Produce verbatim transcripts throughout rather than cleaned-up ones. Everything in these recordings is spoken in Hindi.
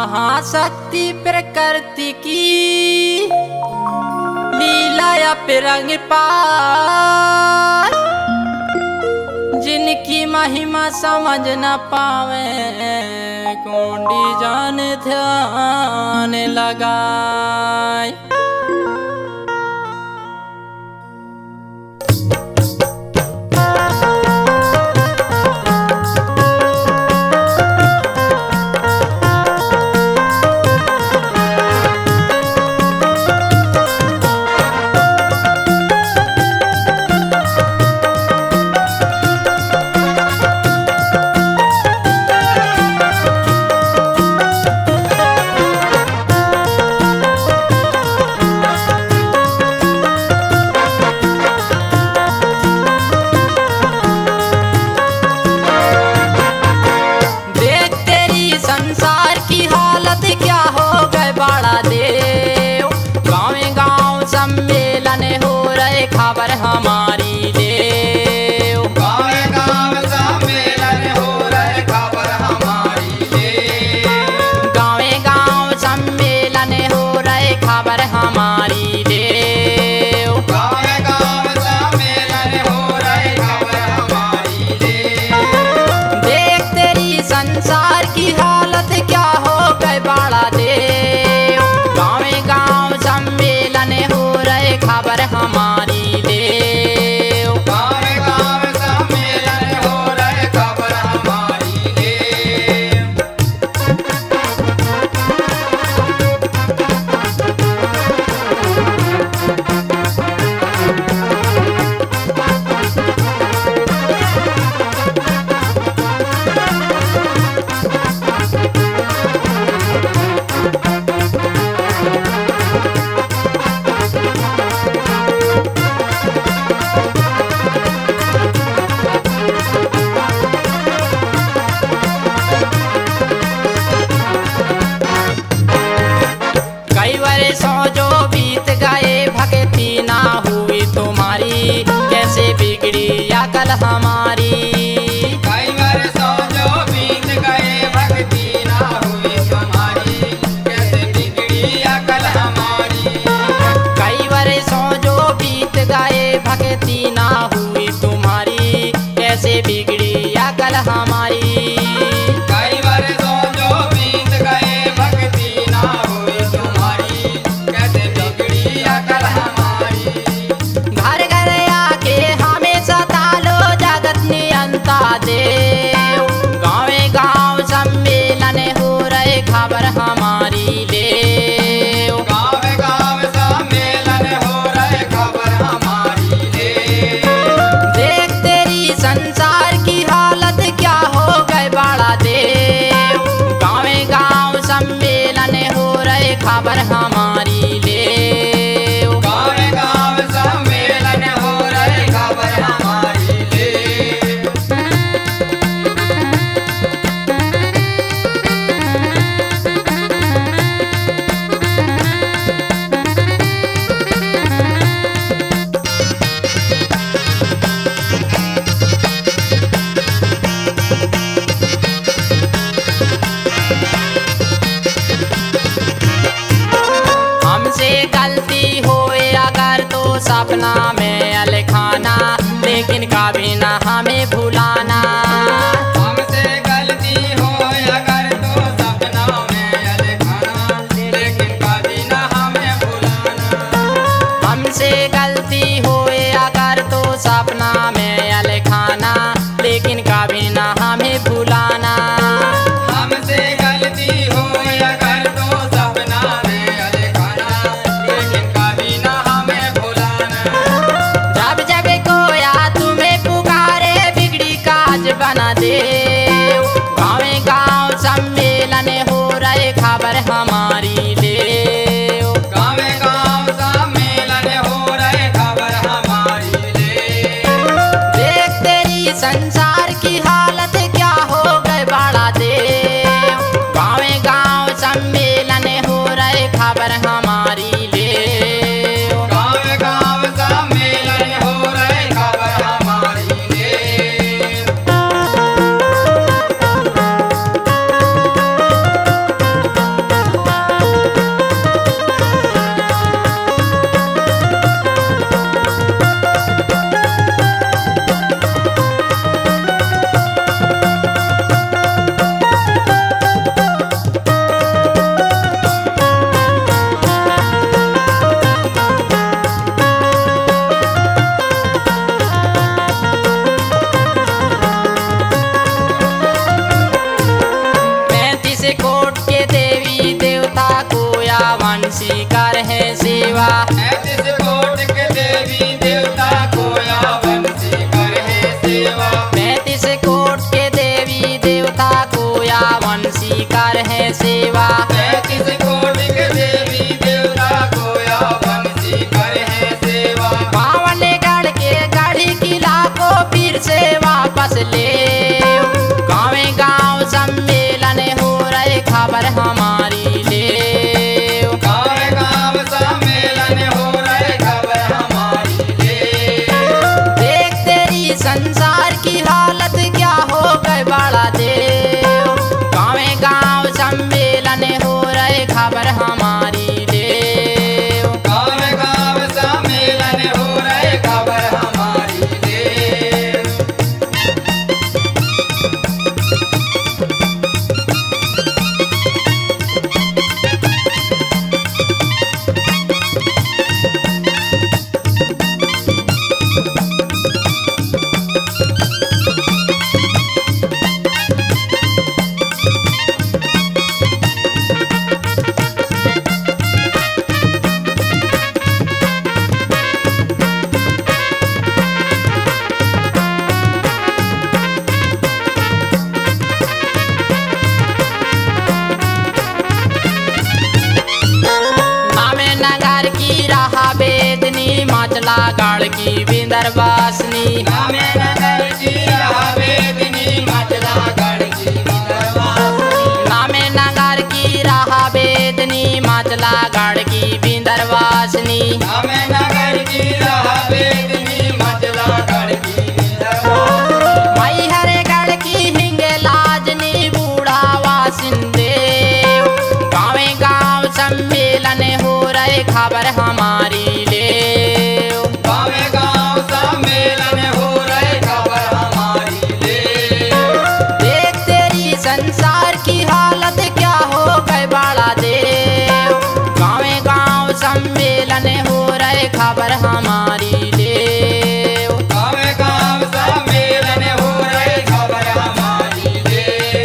महाशक्ति प्रकृति की लीला या रंग पार, जिनकी महिमा समझ न पावे कौंडी जान ध्यान लगाए। खबर हमारी देव गाँव गाँव सम्मेलन हो रहे, खबर हमारी देव गाँव गाँव सम्मेलन हो रहे, खबर हमारी देव गाँव गाँव सम्मेलन हो रहे, खबर हमारी देव। देख तेरी संसार की हालत क्या हो गए बड़ा देव, गाँव गाँव सम्मेलन हो रहे, खबर हमारी जो बीत गए भक्ति ना हुई तुम्हारी, कैसे बिगड़ी अकल हमारी। कई वर्षों जो बीत गए भक्ति ना हुई तुम्हारी, कैसे बिगड़ी अकल हमारी। कई वर्षों जो बीत गए भक्ति ना हुई तुम्हारी, कैसे बिगड़ी अकल हमारी। कई वर्षों जो बीत गए भक्ति ना हुई तुम्हारी, घर घर आके हमें सतालो जगत नियंता देव, गाँव गाँव सम्मेलन हो रहे, खबर हमारी देव गाँव गाँव सम्मेलन हो रहे, खबर हमारी देव। देख तेरी संसार की हालत क्या हो गए बड़ा देव, गाँव गाँव सम्मेलन हो रहे, खबर हमारी देव गाँव गाँव सम्मेलन हो रहे, खबर हमारी देव। हमसे गलती होए अगर तो सपना में अलखाना, लेकिन कभी ना हमें भुलाना। हमसे गलती हो अगर तो सपना में अलखाना, लेकिन कभी ना हमें भुलाना। हमसे गलती होए अगर तो सपना में अलखाना, लेकिन कभी ना हमें भुलाना। हमसे गलती हो अगर तो सपना में अलखाना, लेकिन कभी ना हमें भुलाना। जब जब कोया तुम्हें पुकारे बिगड़ी काज बना देव, गाँव गाँव सम्मेलन हो रहे, खबर हमारी देव गाँव गाँव सम्मेलन हो रहे, खबर हमारी देव। देख तेरी संसार की हालत क्या हो गए बड़ा देव, गाँव गाँव सम्मेलन हो रहे, खबर हमारी देव गाँव गाँव सम्मेलन हो रहे, खबर हमारी देव। फिर से वापस ले। गाँव गाँव सम्मेलन हो रहे खबर हमारी ले। गाँव गाँव सम्मेलन हो रहे खबर हमारी ले। देख तेरी संसार की हालत क्या हो गए बड़ा देव। गाँव गाँव सम्मेलन हो रहे खबर हमारी ले। गाँव गाँव सम्मेलन हो रहे खबर हमारी ले। नामे नगर की रहा बेदनी माचला गाड़ की बिंदरवासनी। नामे नगर की रावेदनी मचला गढ़ की बिंदरवासनी। नामे नगर की रहा बेदनी माचला गाड़ की बिंदरवासनी। नामे नगर की रावेदनी मचला गढ़ की बिंदरवासनी। मई हरे गढ़ की हिंगे लाजनी बूढ़ा वासिंदेव। गाँव गाँव सम्मेलन हो रहे खबर हमारी ले। गाँव गाँव सम्मेलन हो रहे खबर हमारी ले। देख तेरी संसार की हालत क्या हो गए बड़ा देव। गाँव गाँव सम्मेलन हो रहे खबर हमारी ले। गाँव गाँव सम्मेलन हो रहे खबर हमारी ले।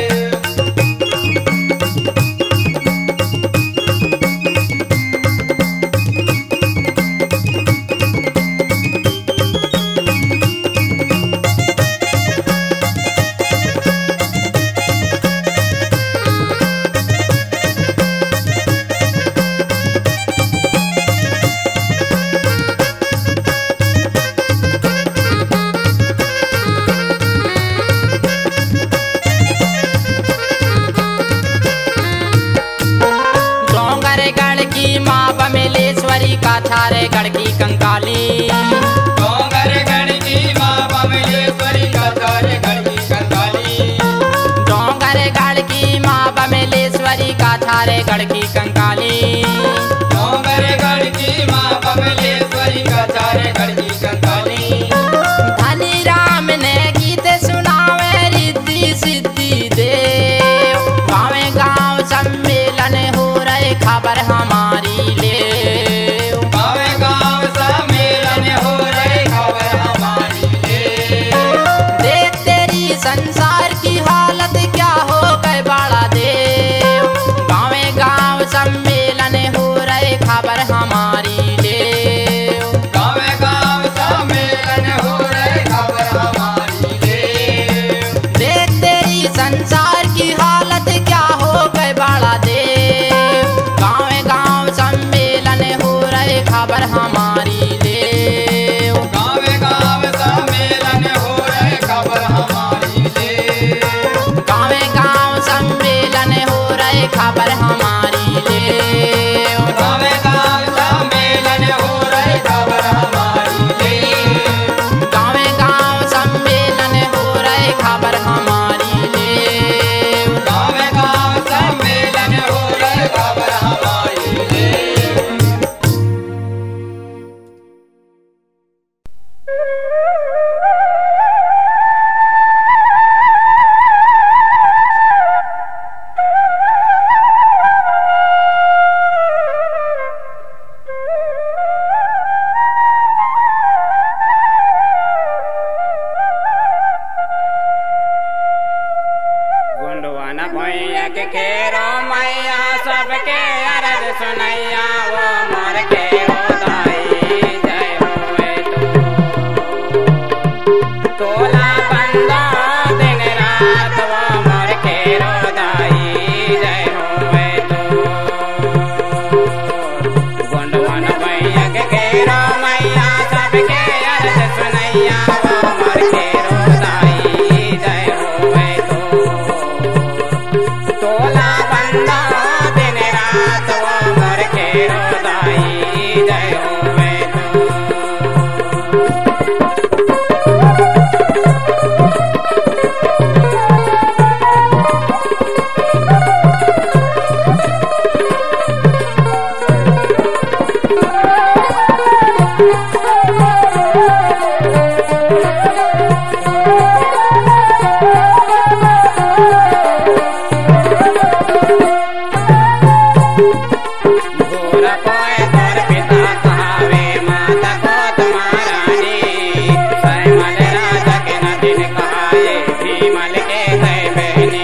डोंगरगढ़ की माँ बमलेश्वरी का छारे गढ़ की कंकाली। डोंगरगढ़ की माँ बमलेश्वरी का छारे गढ़ की कंकाली। डोंगरगढ़ की माँ बमलेश्वरी का छारे गढ़ की कंकाली। डोंगरगढ़ की माँ बमलेश्वरी का छारे गढ़ की कंकाली। धनी राम ने गीत सुनावे रिद्धि सिद्धि देव। गाँव गाँव सम्मेलन हो रहे खबर हमारी ले। गाँव गाँव सम्मेलन हो रहे खबर हमारी ले। देख तेरी संसार की हालत क्या हो गए बड़ा देव। गाँव गाँव सम्मेलन हो रहे खबर हमारी ले। गाँव गाँव सम्मेलन हो रहे खबर हमारी ले। देख तेरी संसार की हालत क्या हो गए बड़ा देव। गाँव गाँव सम्मेलन हो रहे खबर हमारी ले। गाँव गाँव सम्मेलन हो रहे खबर हमारी ले। गाँव गाँव सम्मेलन हो रहे खबर हमारी ले। गाँव गाँव सम्मेलन हो रहे खबर हमारी ले। गाँव गाँव सम्मेलन हो रहे खबर हमारी ले। गाँव गाँव सम्मेलन हो रहे खबर हमारी ले। गुंडवाना भैया के खेरो मैया सबके अरज सुनैया वो मोर के रोदाई जय होए तो तोला बंदा दिन रात वो मोर के रोदाई जय होए तो गुंडवाना भैया के खेरो मैया सबके अरज सुनैया वो मोर के भीमल के तय बहनी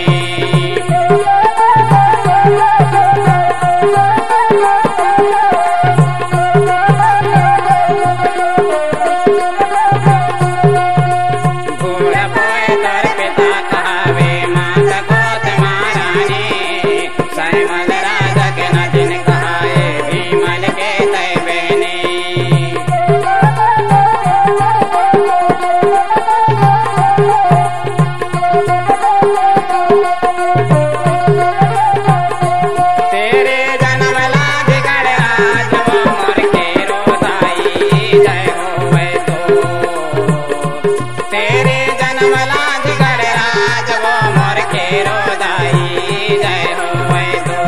घोड़ा पोए तर पिता कहावे माता को तुम्हारानी सैमल राजा के न जिन कहाए भीमल के तय बहनी तेरे जन्म लाज गढ़ राज वो मोर के रोदाई जय होवे तो तेरे जन्म लाज गढ़ राज वो मोर के रोदाई जय होवे तो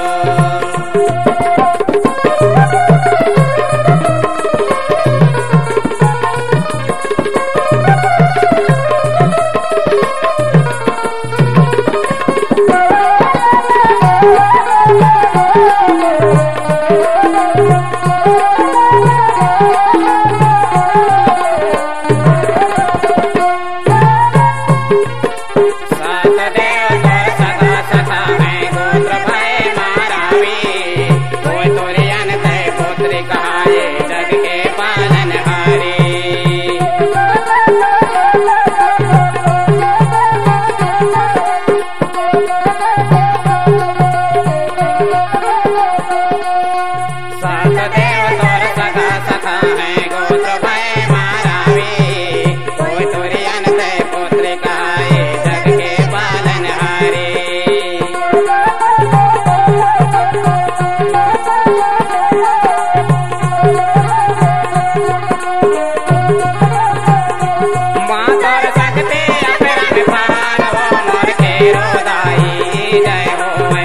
सात देव तोर सदा सखा है गोत्र भय मारावी कोई तोरियन तय पुत्री कहाए जग के पालन हारी सात देव तोर सदा सखा है गोत्र भय मारावी कोई तोरियन तय पुत्री कहाए जग के पालन हारी माँ तोर सकते अपरन पार वो मोर के रोदाई जय होवे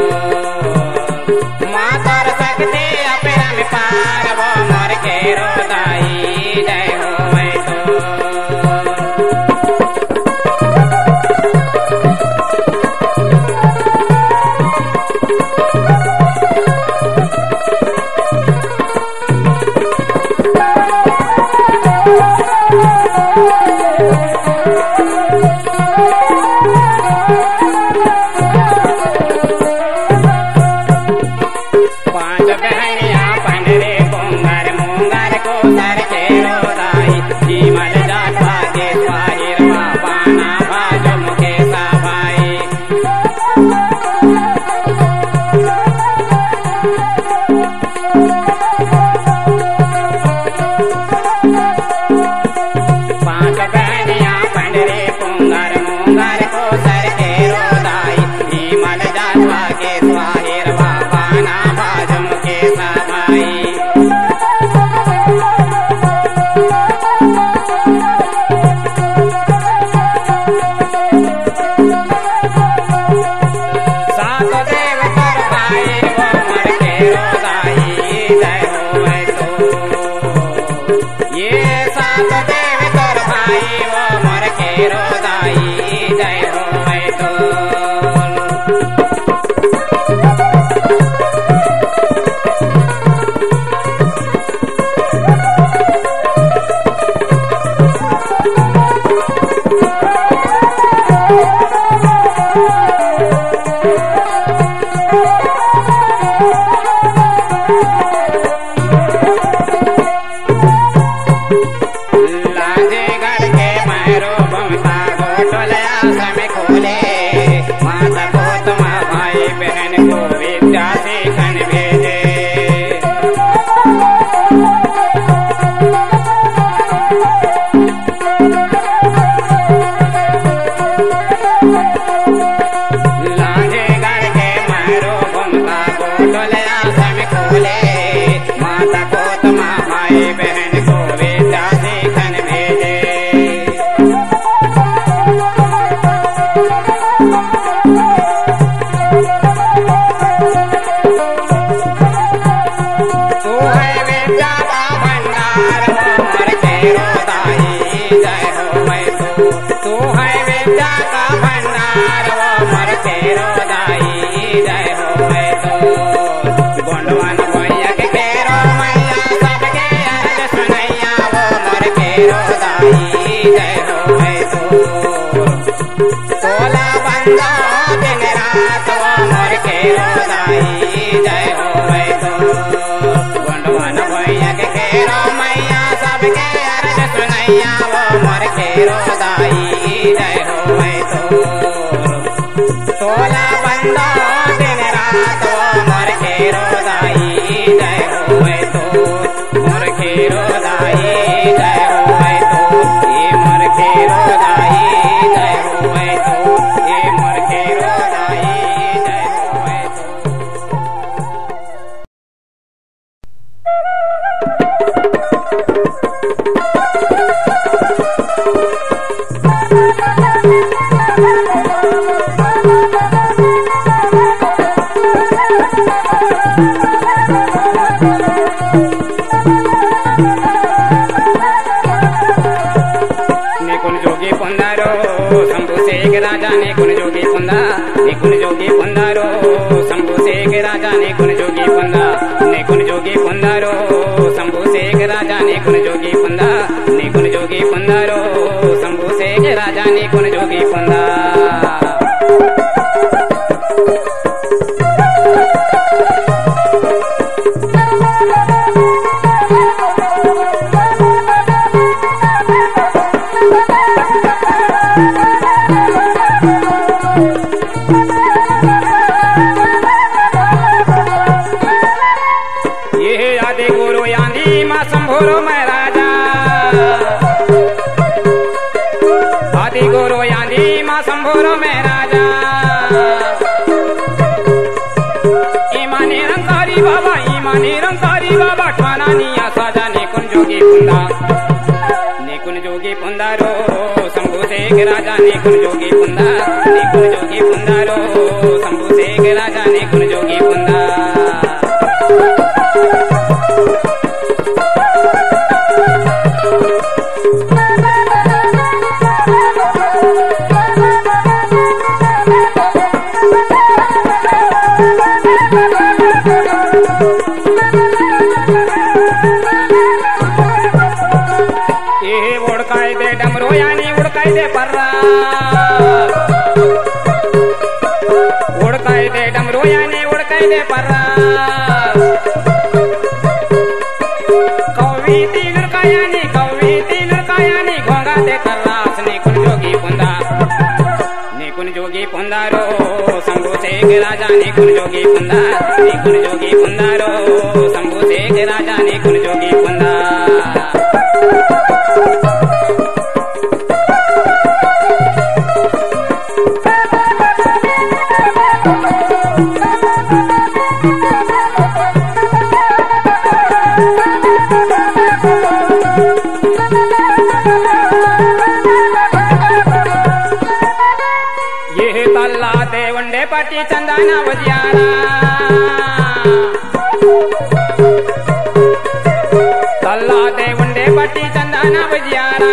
तो माँ तोर सकते अपरन पार वो मोर के रोदाई जय होवे तो पांच बहनिया पंडरे पोंगर मोंगर को सर के रोदाई भीमल जात भागे स्वाहिर बाना भाजो मुखे साभाई पांच बहनिया पंडरे पोंगर मोंगर को सर के रोदाई भीमल जात भागे स्वाहिर बाना भाजो मुखे साभाई सात देव तोर भाई वो मोर के रोदाई जय होवे तो ये सात देव तोर भाई वो मोर के रोदाई जय होवे तो लाजे गढ़ के मैरो बमता गोटोलया समय खोले माता को तुम भाई बहन को विद्या सीखन भेजे लाजे गढ़ के मैरो बमता गोटोलया समय खोले माता को तुम भाई बहन को विद्या सीखन भेजे तू है विद्या का भंडार वो मोर के रोदाई जय होवे तो तू है विद्या का भंडार वो मोर के रोदाई जय होवे तो गोंडवन भैया के केरो मैया सबके अर्ज सुनैया वो मोर के रोदाई जय होवे तो जय हो मैं तो सोला बंदा दिन रात मोर खेरो दाई जय हो मैं तो मोर खेरो दाई जय हो मैं तो ये मोर खेरो दाई जय हो मैं तो ये मोर खेरो दाई जय हो मैं तो निकुन जोगी पुंदारो शंभु शेख राजा निकुन जोगी पुंदा निकुन जोगी पुंदारो शंभु शेख राजा निकुन जोगी पुंदा निकुन जोगी पुंदारो शंभु शेख राजा निकुन जोगी पुंदा निकुन जोगी पुंदारो शंभु शेख राजा निकुन जोगी पुंदा शंभोरो मैं राजा आदि गुरु यादी माँ शंभोरो मैं राजा ईमा निरंकारी बाबा ईमा निरंकारी बाबा ठाना निया साजा निकुन जोगी पुंदा निकुन जोगी पुंदारो शंभु शेख राजा निकुन जोगी पुंदा निकुन जोगी पुंदारो शंभु शेख राजा निकुन जोगी पुंदा डमरो यानी उड़काई दे पर्रा उड़काई दे डमरो यानी उड़काई दे पर्रा कौवी तीन का यानी कौवी तीन का यानी घोंगा दे कर्रास निकुन जोगी पुंदा निकुन जोगी पुंदारो शंभु शेख राजा निकुन जोगी पुंदा निकुन जोगी पुंदारो शंभु शेख राजा निकुन जोगी पुंदा पाटी चंदाना बजियारा तल्ला दे वंडे पाटी चंदाना बजियारा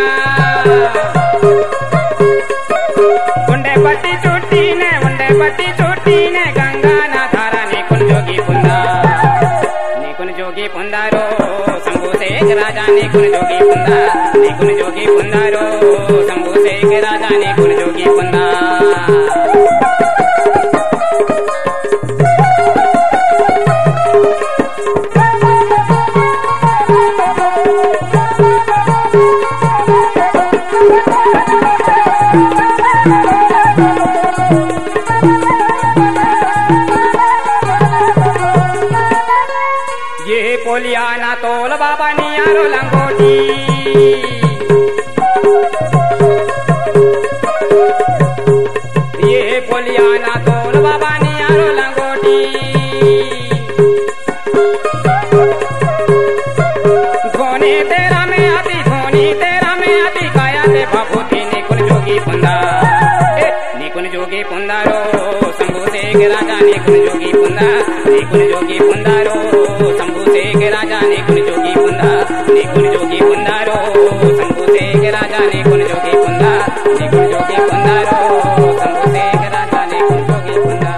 वंडे पाटी चोटी ने वंडे पाटी चोटी ने गंगा ना धारा निकुन जोगी पुंदा निकुन जोगी पुंदारो शंभु शेख राजा निकुन जोगी पुंदा निकुन जोगी पुंदारो शंभु शेख राजा निकुन जोगी पुंदा ये पोलियाना तोल बाबा नियारो लंगोटी ये पोलियाना तोल बाबा नियारो लंगोटी धोनी तेरा में आती धोनी तेरा में आती काया ते भभूति निकुन जोगी पुंदा निकुन जोगी पुंदारो शंभु शेख राजा निकुन जोगी पुंदा निकुन जोगी पुंदारो शंभु शेख राजा निकुन जोगी पुंदा निकुन जोगी पुंदारो शंभु शेख राजा निकुन जोगी पुंदा निकुन जोगी पुंदारो शंभु शेख राजा निकुन जोगी पुंदा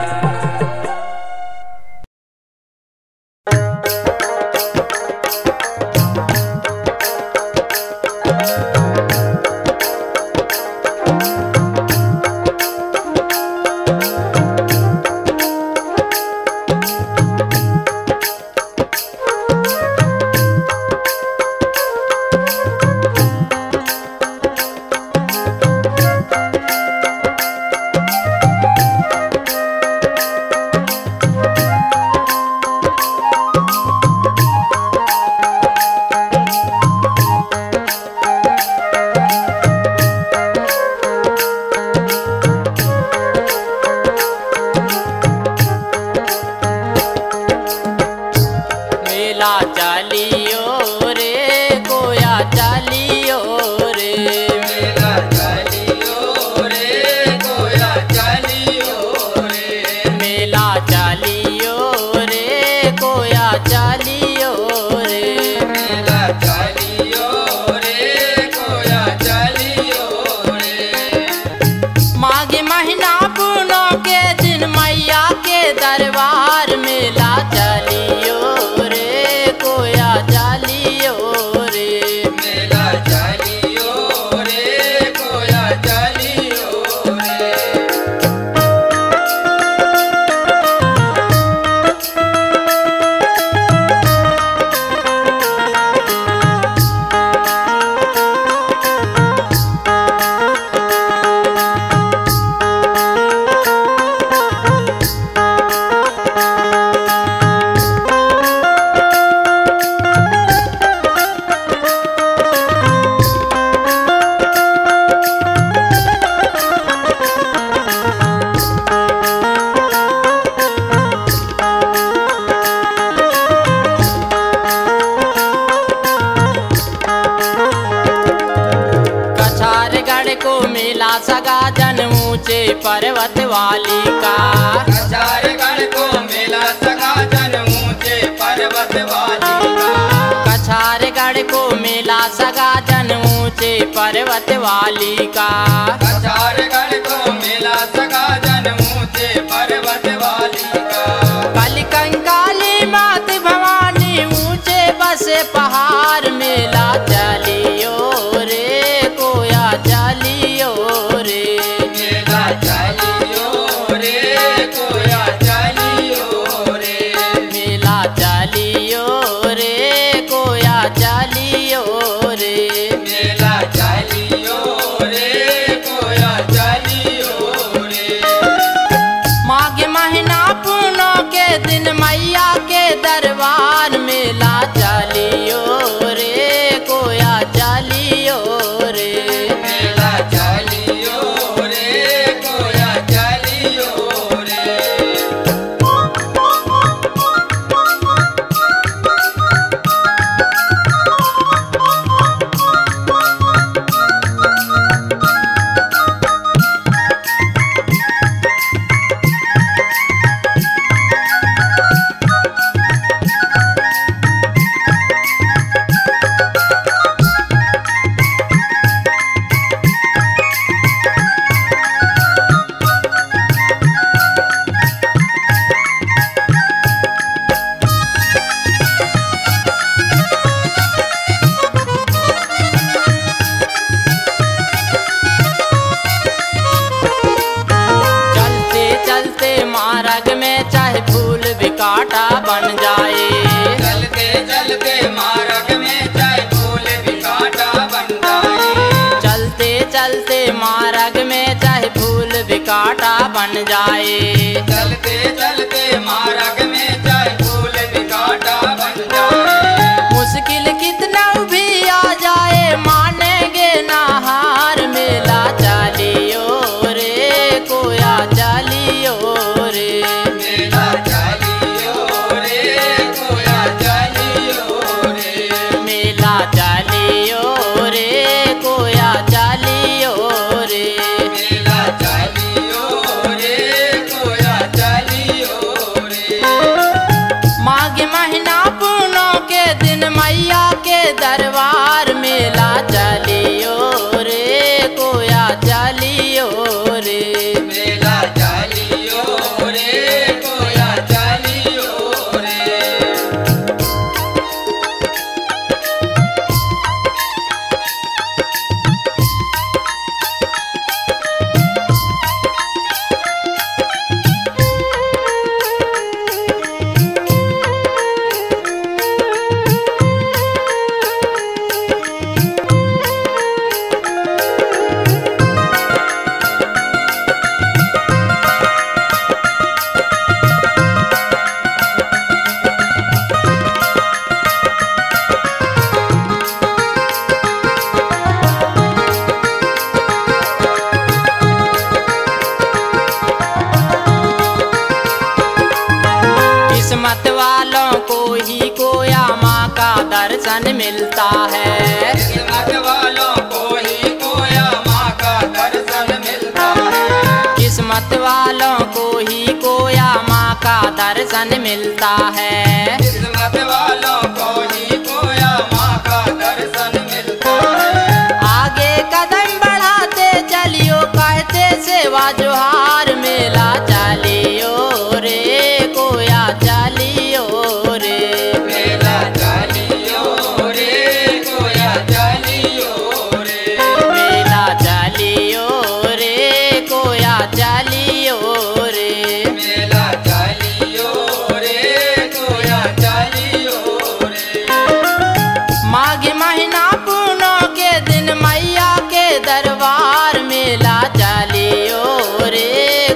मेला सगा जन ऊंचे पर्वत वाली का। कछारगढ़ को मेला सगा जन ऊंचे पर्वत वाली का। कछारगढ़ को मेला सगा जन ऊंचे पर्वत वाली का। कछारगढ़ को मेला सगा जन ऊंचे पर्वत वाली का। काली कंकाली मात भवानी ऊंचे बसे पहाड़ मेला चलियो रे कोया चलियो रे। मेला चलियो रे कोया चलियो रे। मेला चलियो रे कोया चलियो रे। मेला चलियो रे कोया चलियो रे। माघ महीना पूनों के दिन मैया के दरबार मेला चलियो रे कोया चलियो रे। मेला चलियो रे कोया चलियो रे। चलते चलते मार्ग में चाहे फूल भी कांटा बन जाए। चलते चलते मार्ग में चाहे फूल भी कांटा बन जाए। चलते चलते मार्ग में चाहे फूल भी कांटा बन जाए। चलते चलते मार्ग में चाहे फूल भी कांटा बन जाए। मुश्किल कितना भी आ जाए मानेंगे ना हार मेला चलियो रे कोया चलियो रे। मेला चलियो रे कोया चलियो रे। मेला चलियो रे कोया चलियो रे। मेला चलियो रे कोया चलियो रे। माघ महीना पूनों के दिन मैया के दरबार मेला चलियो रे कोया चलियो रे। मेला चलियो रे कोया चलियो रे। किस्मत वालों को ही कोया माँ का दर्शन मिलता है। किस्मत वालों को ही कोया माँ का दर्शन मिलता है। किस्मत वालों को ही कोया माँ का दर्शन मिलता है। किस्मत वालों को ही कोया माँ का दर्शन मिलता है। आगे कदम बढ़ाते चलियो कहते सेवा जोहार मेला चलियो रे कोया चलियो रे। मेला चलियो रे कोया चलियो रे। मेला चलियो रे कोया चलियो रे। मेला चलियो रे कोया चलियो रे। माघ महीना पूनों के दिन मैया के दरबार मेला चलियो रे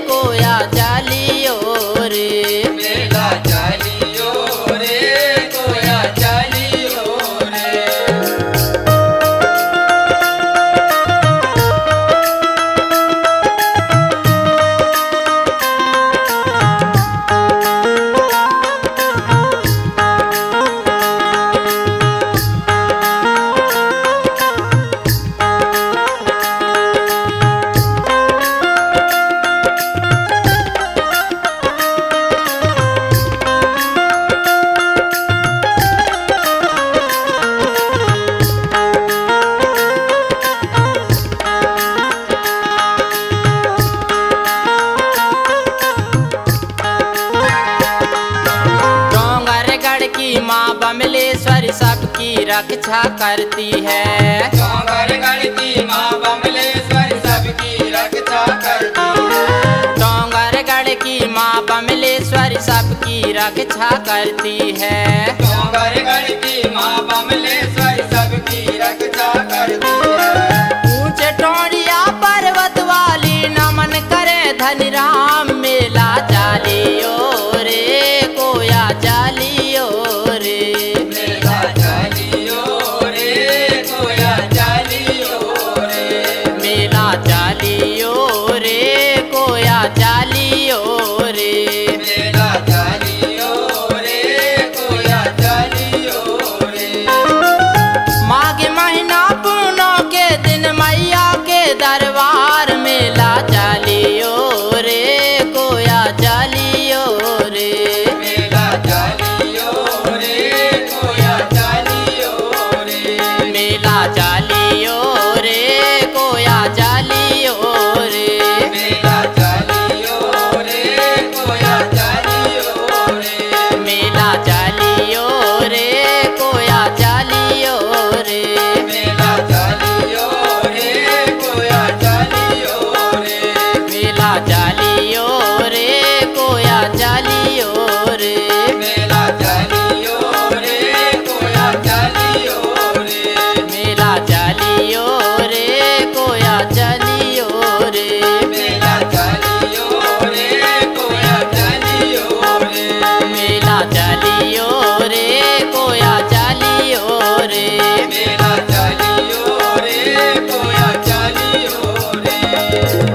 सबकी रक्षा करती है। चौघर गढ़ती माँ बमलेश्वरी सबकी रक्षा करती है। डोंगरगढ़ की माँ बमलेश्वरी सबकी रक्षा करती है। चौघर की माँ बमलेश्वरी सबकी रक्षा करती है। ऊंचे टोड़िया पर्वत वाली नमन करे धन राम मेला चालियो रे कोया चालियो रे। मेला चालियो रे कोया चालियो रे। मेला चालियो रे कोया चालियो रे। मेला चालियो रे कोया चालियो रे। माघ महीना पूनों के दिन मैया के दरबार मेला चालियो रे कोया चालियो रे। मेला चालियो रे कोया चालियो रे। मेला चालियो रे कोया चालियो रे। मेला चालियो रे कोया चालियो रे। मेला चालियो रे कोया चालियो रे। मेला चालियो रे कोया चालियो रे। मेला चालियो रे कोया चालियो रे। मेला चालियो रे कोया चालियो रे। मेला चालियो रे कोया चालियो रे। मेला चालियो रे कोया चालियो रे। मेला चालियो रे कोया चालियो रे। मेला चालियो रे कोया चालियो रे।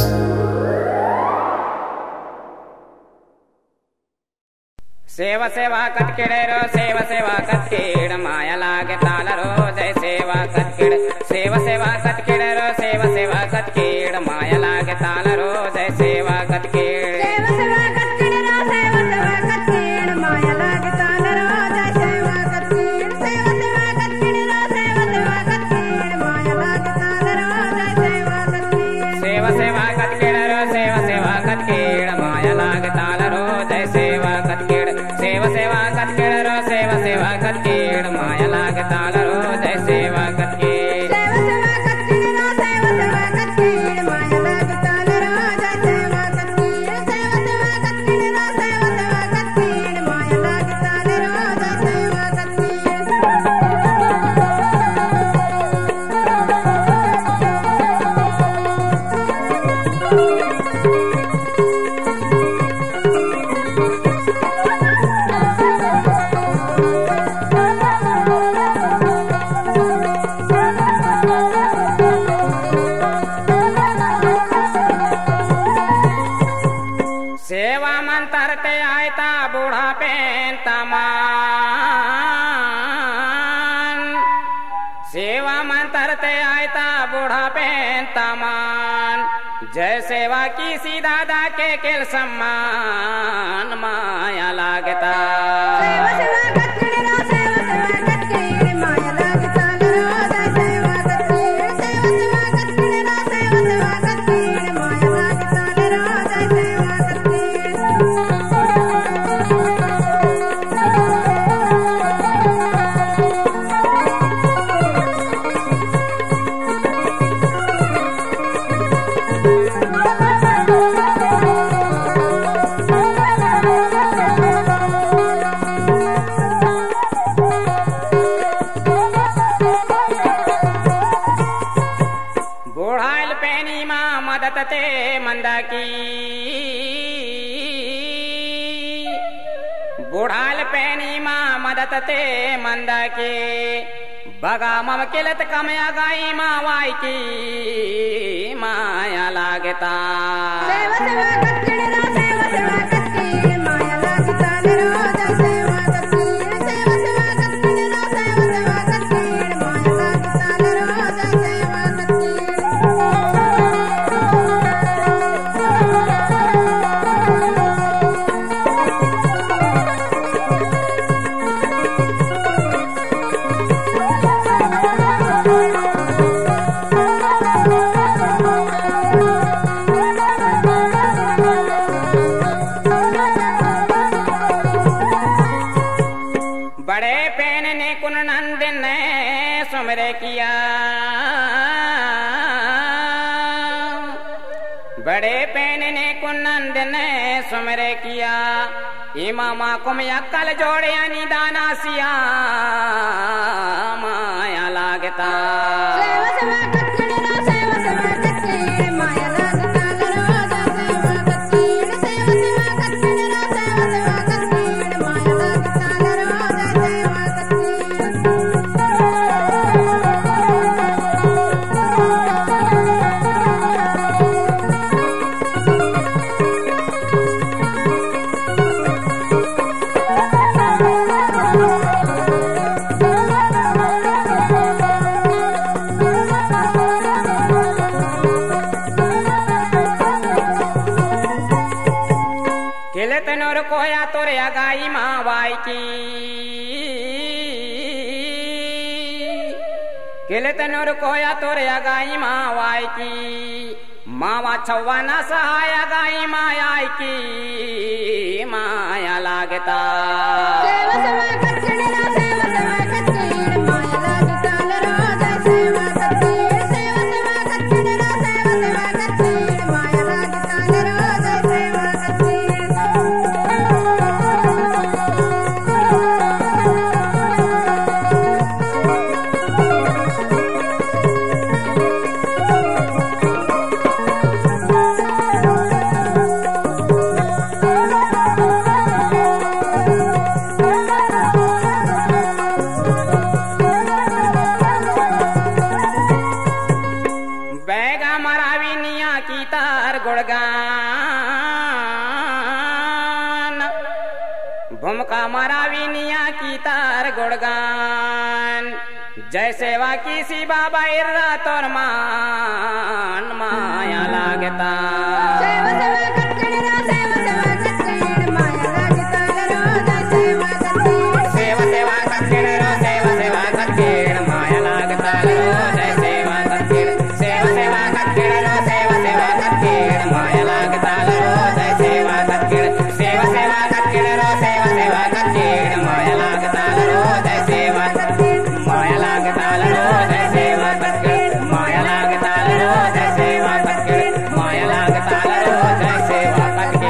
సేవ సేవ కట్కెడరో సేవ సేవ కట్కేడ మాయలాగే తాళరో జయ సేవ కట్కెడ సేవ సేవ కట్కెడరో సేవ సేవ కట్కేడ మాయలాగే తాళరో జయ సేవ కట్కేడ సేవ సేవ కట్కెడరో సేవ సేవ కట్కేడ మాయలాగే తాళరో జయ సేవ కట్కేడ సేవ సేవ కట్కెడరో సేవ సేవ కట్కేడ మాయలాగే తాళరో జయ సేవ కట్కేడ సేవ సేవ కట్కెడరో సేవ సేవ కట్కేడ మాయలాగే తాళరో జయ సేవ కట్కేడ సేవ సేవ కట్కెడరో సేవ సేవ కట్కేడ మాయలాగే తాళరో జయ సేవ కట్కేడ సేవ సేవ కట్కెడరో సేవ సేవ కట్కేడ మాయలాగే తాళరో జయ సేవ కట్కేడ సేవ సేవ కట్కెడరో సేవ సేవ కట్కేడ మాయలాగే తాళరో జయ సేవ सेवा मंतरते आयता बूढ़ा पेन तमान सेवा मंतरते आयता बूढ़ा पेन तमान जय सेवा की सी दादा के केल सम्मान माया लागता సేవ సేవ కట్కెడరో సేవ సేవ కట్కేడ మాయలాగే తాళరో జయ సేవ కట్కేడ సేవ సేవ కట్కెడరో సేవ సేవ కట్కేడ మాయలాగే తాళరో జయ సేవ కట్కేడ बूढ़ाइल पैनी माँ मदद ते मंदा की बूढ़ाइल पैनी माँ मदद ते मंदा की बगा मम किलत कमया गाई माँ वाई की माया लागता సేవ సేవ కట్కెడరో సేవ సేవ కట్కేడ మాయలాగే తాళరో జయ సేవ కట్కేడ సేవ సేవ కట్కెడరో సేవ సేవ కట్కేడ మాయలాగే తాళరో జయ సేవ కట్కేడ मेला बड़े पैन ने कुनंद ने सुमरे किया इमामा कुम अक्कल जोड़े निदाना सिया माया लागता सेवा सेवा कत्तीड़ रो सेवा सेवा कत्तीड़ माया लागता रोजा सेवा कत्तीड़ सेवा सेवा कत्तीड़ रो सेवा सेवा कत्तीड़ माया लागता रोजा सेवा तनोर कोया तोरे अगाई माँ बाई की किले तनोर कोया तोरे अगाई माँ बाई की मावा छवा न सहाय अगाई माया की माया लागता सेवा सेवा कत्तीड़ रो सेवा सेवा कत्तीड़ माया लागता रोजा सेवा कत्तीड़ सेवा सेवा कत्तीड़ रो सेवा सेवा कत्तीड़ माया लागता रोजा सेवा कत्तीड़ भूमका मराविनिया की तार गुड़गान जय सेवा की सी बाबा इर्रा तोर मान माया लागता सेवा सेवा कत्तीड़ रो सेवा सेवा कत्तीड़ माया लागता रोजा सेवा कत्तीड़ सेवा सेवा कत्तीड़ रो सेवा सेवा कत्तीड़ माया लागता रोजा सेवा कत्तीड़ सेवा सेवा कत्तीड़ रो सेवा सेवा कत्तीड़ माया लागता रोजा सेवा कत्तीड़ सेवा सेवा कत्तीड़ रो सेवा सेवा कत्तीड़ माया लागता रोजा सेवा कत्तीड़ माया लागता रोजा सेवा कत्तीड़ माया लागता रोजा सेवा कत्तीड़ माया लागता रोजा सेवा कत्तीड़।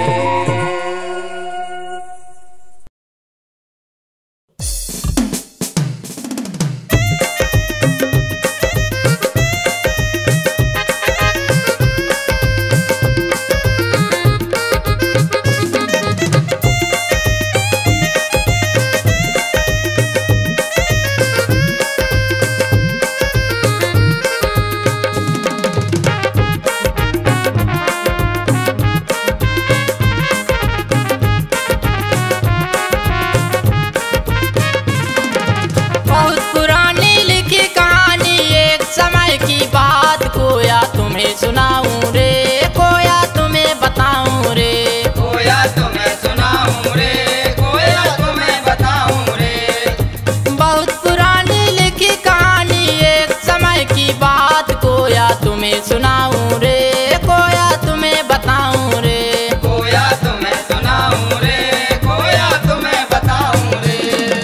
बहुत पुरानी लिखी कहानी एक समय की बात कोया तुम्हें सुनाऊं रे कोया तुम्हें बताऊं रे कोया तुम्हें सुनाऊं रे कोया तुम्हें बताऊं रे बहुत पुरानी लिखी कहानी एक समय की बात कोया तुम्हें सुनाऊं रे कोया तुम्हें बताऊं रे कोया तुम्हें सुनाऊं रे कोया तुम्हें बताऊं रे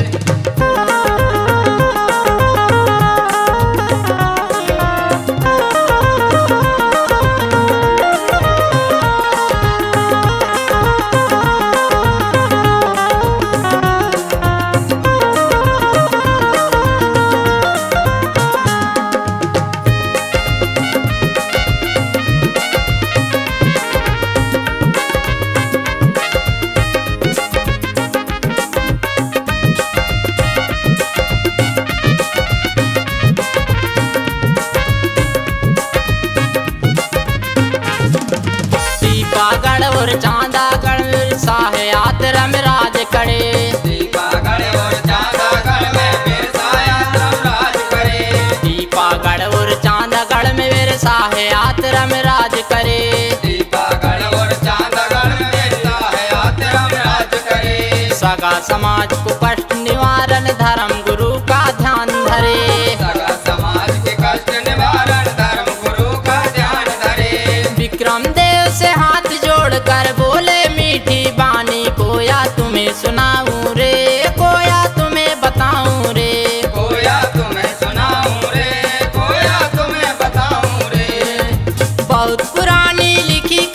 दीपागढ़ और चांदागढ़ साहयात रमराज करे दीपागढ़ और चांदागढ़ में फिर सायात्रम राज करे दीपागढ़ और चांदागढ़ में वीर साहयात रमराज करे दीपागढ़ और चांदागढ़ में सायात्रम राज करे सगा समाज को कष्ट निवारण धर्म गुरु का ध्यान धरे सगा समाज के कष्ट निवारण धर्म गुरु का ध्यान धरे विक्रम देव से हाथ जोड़कर बोले मीठी बानी कोया तुम्हें सुनाऊं रे कोया तुम्हें बताऊं रे कोया तुम्हें सुनाऊं रे कोया तुम्हें बताऊं रे बहुत पुरानी लिखी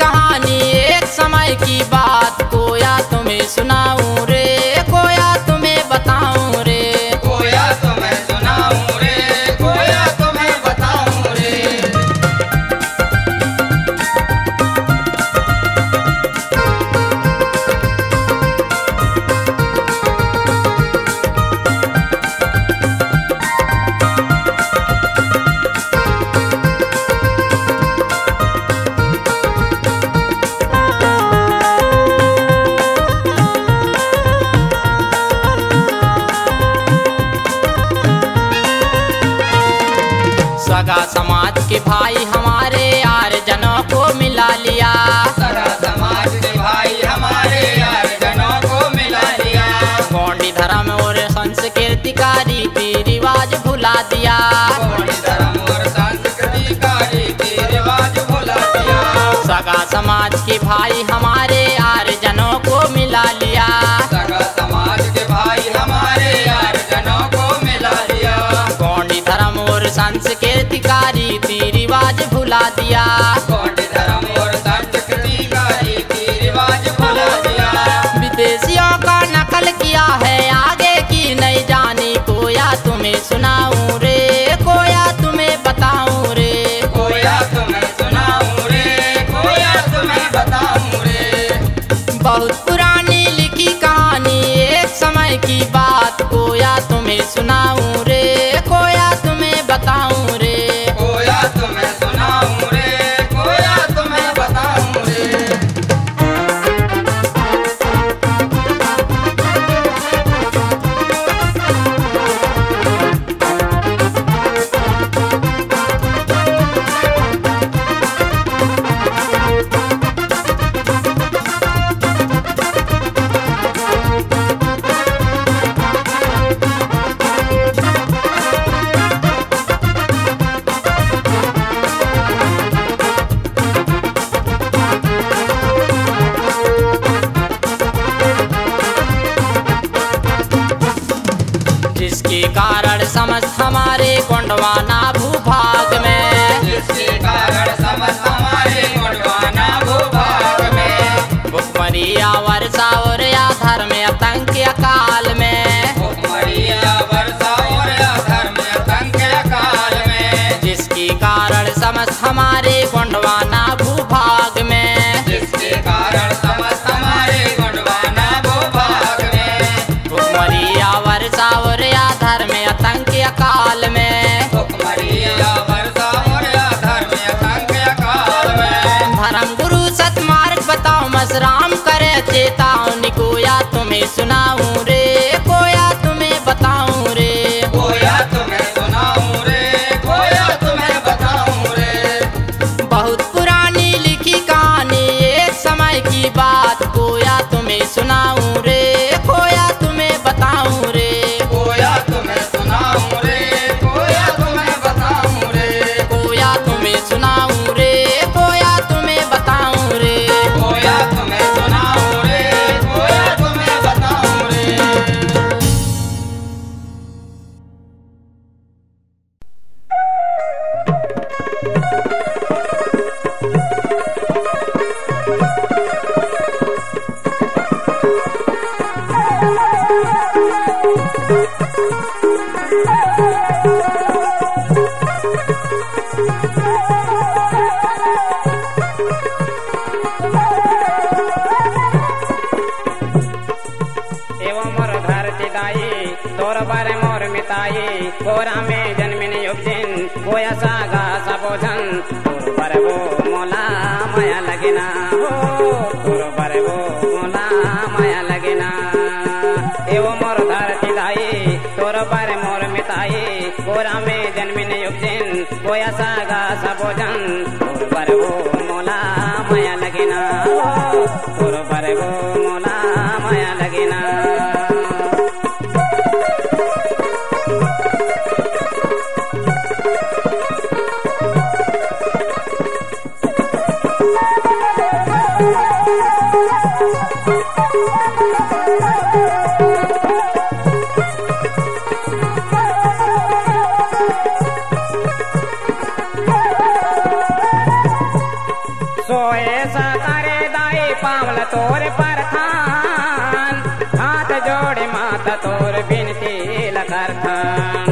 की बात कोया तुम्हें सुनाऊं रे, कोया तुम्हें बताऊं रे। कोया तुम्हें सुनाऊं रे, कोया तुम्हें बताऊं रे। सगा समाज के भाई हमारे यार जनों को मिला लिया, सगा समाज के भाई हमारे यार जनों को मिला लिया। गौंडी धर्म और संस्कृति का रीति रिवाज भुला दिया, गौंडी धर्म और संस्कृति का रीति रिवाज भुला दिया। सगा समाज के भाई हमारे यार जनों को मिला लिया, सगा समाज के भाई हमारे यार जनों को मिला लिया। गौंडी धर्म और संस्कृति का रीति रिवाज भुला दिया, गौंडी धर्म और संस्कृति का रीति रिवाज भुला दिया। विदेशियों का नकल किया है आगे की नहीं जानी, कोया तुम्हें सुनाऊं रे, कोया तुम्हें बताऊं रे। कोया तुम्हें सुनाऊं रे, कोया तुम्हें बताऊं रे। बहुत पुरानी लिखी कहानी एक समय की बात, कोया तुम्हें सुनाऊं रे, कोया तुम्हें बताऊं रे। कोया तुम्हें सुनाऊं रे, कोया तुम्हें बताऊं रे। जिसके कारण समस्त हमारे गोंडवाना भूभाग में, जिसके कारण समस्त हमारे गोंडवाना भूभाग में भुखमरिया वर्षा और आधार में आतंक अकाल में, भुखमरिया वर्षा और अधर्म आतंक काल में। जिसके कारण समस्त हमारे गोंडवाना भूभाग में, जिसके कारण समस्त हमारे गोंडवाना भूभाग में भुखमरिया वर्षा और आधार में आतंक अकाल में, भुखमरिया वर्षा और अधर्म आतंक काल में। धर्म गुरु सतमार्ग बताओ मसराम करे चेतावनी, कोया तुम्हें सुनाऊं रे, कोया तुम्हें बताऊं रे। कोया तुम्हें सुनाऊं रे, कोया तुम्हें बताऊं रे। बहुत पुरानी लिखी कहानी एक समय की बात, कोया तुम्हें सुनाऊं रे, कोया तुम्हें बताऊं रे। कोया तुम्हें सुनाऊं रे, कोया तुम्हें बताऊं रे। कोया तुम्हें सुनाऊं रे, कोया तुम्हें बताऊं रे। कोया तुम्हें सुनाऊं रे, कोया तुम्हें बताऊं रे। एवं मोर धरती दाई तोर बारे मोर मिताई, गोरा में जन्मिन युगजिन गोया सागा सबोधन। तोर बारे वो मोला माया लगेना, हो तोर बारे वो मोला माया लगेना। एवं मोर धरती दाई तोर बारे मोर मिताई, गोरा में जन्मिन युगजिन गोया सागा सबोधन। तोर बारे वो मोला माया लगेना, हो तोर बारे वो मोला माया लगेना। सोए सतारे दाई पावल तोर पर थान हाथ जोड़े माता तोर बिनती लकर थान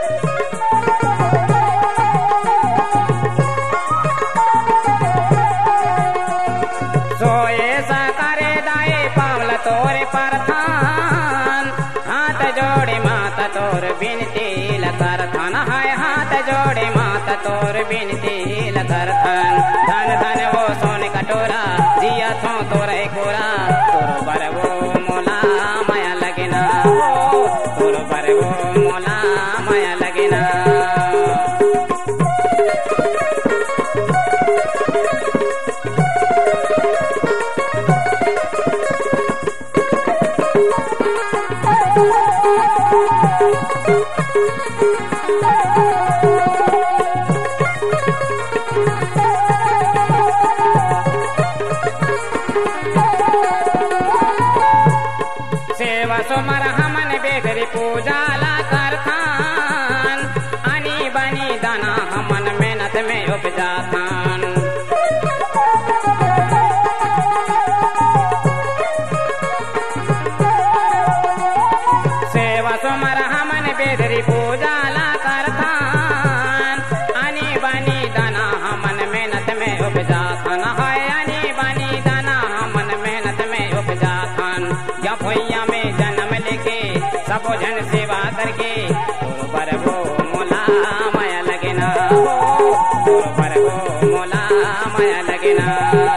सोए सकारे दाए पावल तोर पर थान हाथ जोड़े माता तोर बिनती लकर थान हाय हाथ जोड़े माता तोर बिनती लकर थान धन धन वो सोने कटोरा जिया थो तोरे कोरा तोर बर वो मोला माया लगना हो तोर बर वो मोला माया लगना सेवा सोमर हमन बेदरी पूजा ला करथान अनि बनी दाना हमन मेहनत में उपजाथान सेवा सोमर हमन बेदरी पूजा ला करथान अनि बनी दाना हमन मेहनत में उपजाथान हाय अनि बनी दाना हमन मेहनत में उपजाथान जब भैया में जन्म लेके सब जन सेवा करके तोर पर वो मोला माया लगना हो तोर पर वो मोला माया लगना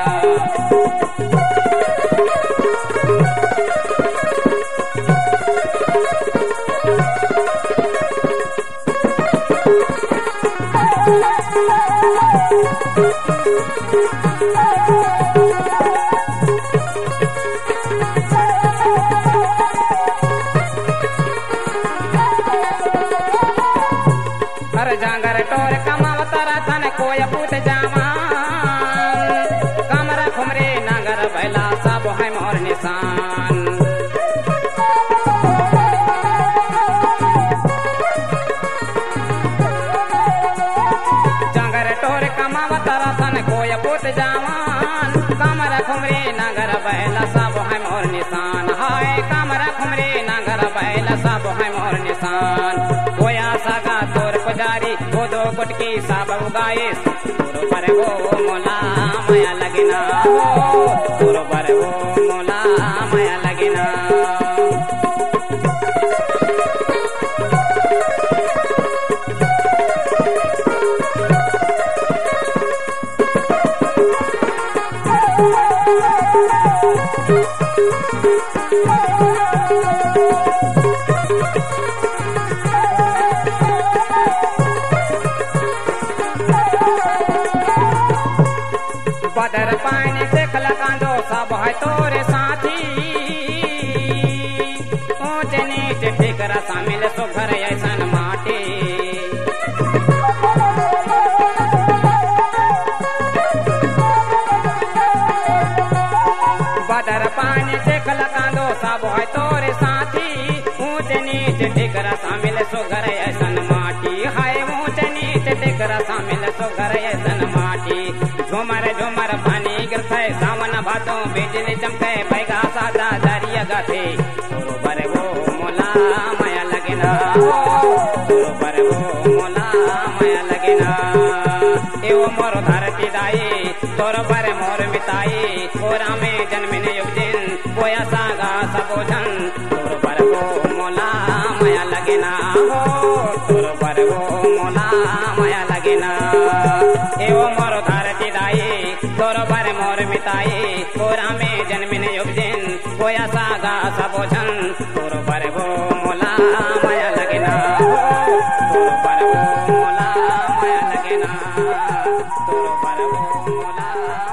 हर जांगर टोर कमावतर थन कोय पूत जावान कमर खुमरे नगर भैला सब है मोर निशान जांगर टोर कमावतर थन कोय पूत जावान कमर खुमरे नगर भैला सब है मोर निशान हाय कमर खुमरे नगर भैला सब है मोर निशान कोया सगा तोर पुजारी वो दो गुटकी सब उगाए तोर पर वो मोला माया लगना हो तोर पर वो मोला माया लगना बदर पानी से खलकांदो सब है तोरे साथी ऊंच नीच ठिकर शामिल सुघर ऐसन माटी बदर पानी से खलकांदो सब है तोरे साथी ऊंच नीच ठिकर शामिल सुघर ऐसन माटी हाय ऊंच नीच ठिकर शामिल सुघर ऐसन माटी झुमर झुमर पानी गिरथे सावन भादो बिजली चमके बैगा सादा दरिया गाथे तोरो पर वो मोला माया लगना हो तोरो पर वो मोला माया लगना एवो मोर धरती दाई तोरो पर मोर मिताई कोरा में जन्मिने युग दिन कोया सागा सबोझन तोरो पर वो मोला माया लगना हो तोरो पर वो मोला माया लगना एवो मोर धरती दाई तोरो पर मोर मिताई कोरा में जन्मिन युग दिन कोया सागा सबोझन तोरो पर वो मोला माया लगना हो तोरो पर वो मोला माया लगना तोरो पर वो मोला